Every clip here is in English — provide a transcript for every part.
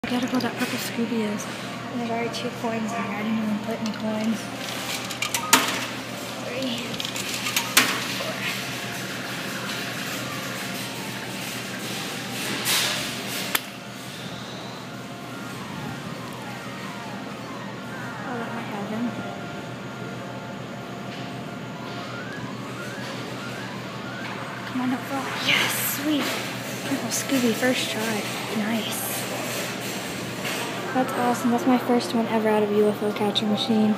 I gotta go that purple Scooby is. And there's already 2 coins in here. I didn't even put any coins. 3, 4. Oh, that might have him. Come on up, bro. Yes, sweet. Purple Scooby, first try. Nice. That's awesome. That's my first one ever out of UFO catcher machine.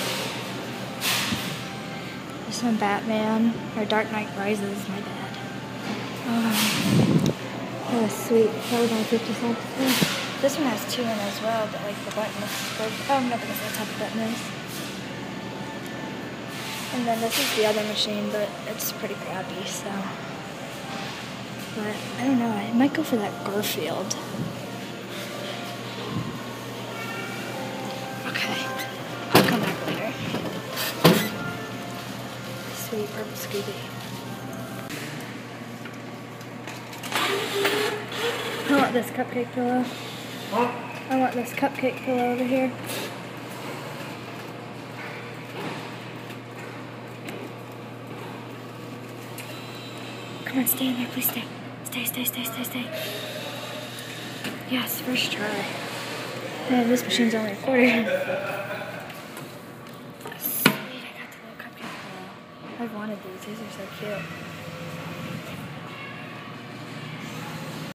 This one, Batman, or Dark Knight Rises, my bad. That was sweet. That was only 50 cents. This one has 2 in as well, but like the button is good. Oh, no, because that's how the button is. And then this is the other machine, but it's pretty crappy, so. But I don't know, I might go for that Garfield. Okay, I'll come back later. Sweet purple Scooby. I want this cupcake pillow. Huh? I want this cupcake pillow over here. Come on, stay in there, please stay. Stay. Yes, first try. Man, this machine's only recording. Sweet, I got the little cupcake pillow. I've wanted these are so cute.